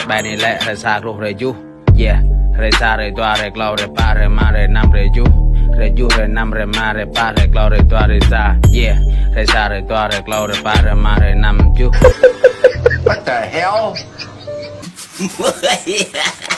bài này lẽ re sa rô re ju yeah re sa re toa re clau re pa re ma re nam re ju re nam re ma re pa re clau re toa re sa yeah re sa re toa re clau re pa re ma re nam ju. What the hell?